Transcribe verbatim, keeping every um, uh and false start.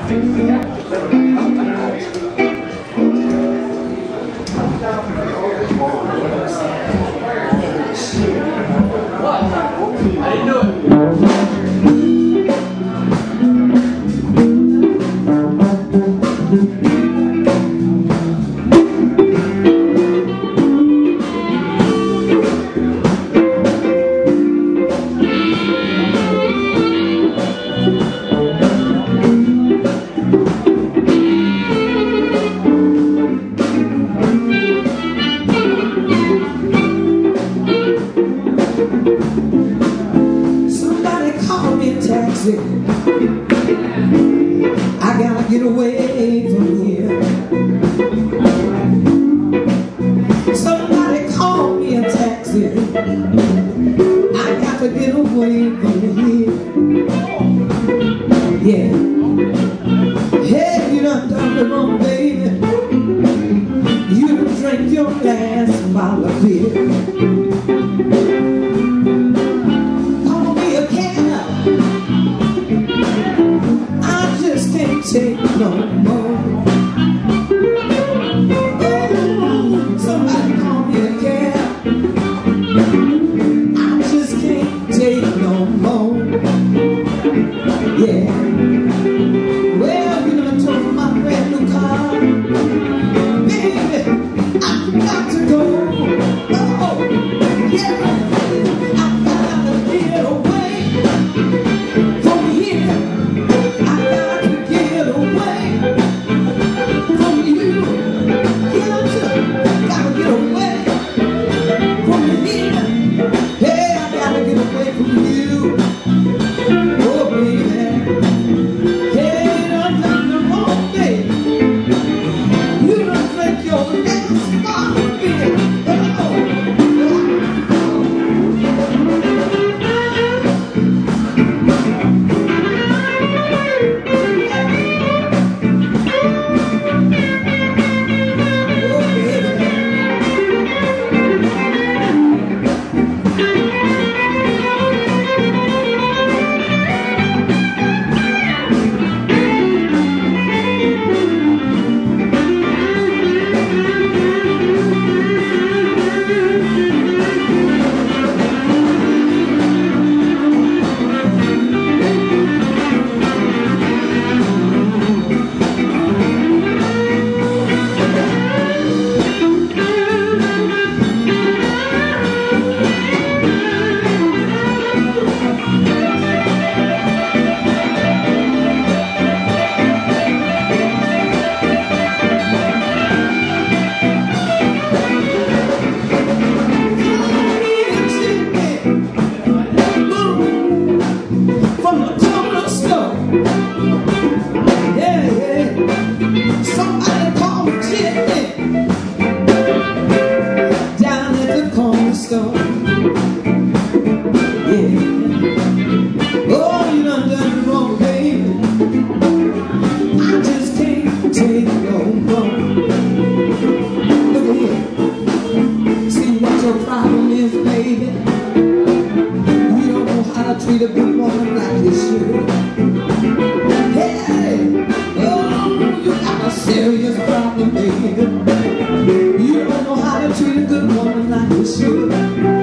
I gotta get away from here. Somebody call me a taxi. I got to get away from here. Yeah. Hey, you done done the wrong, baby. You done drank your last bottle of beer. Take no more. Oh, somebody call me a cab. I just can't take no more. Yeah. Well, you done took my brand new car. Baby, I've got to go. Oh, yeah. I've got to get away from here. Treat a good woman like you should. Hey, oh, you got a serious problem, baby. You don't know how to treat a good woman like you should.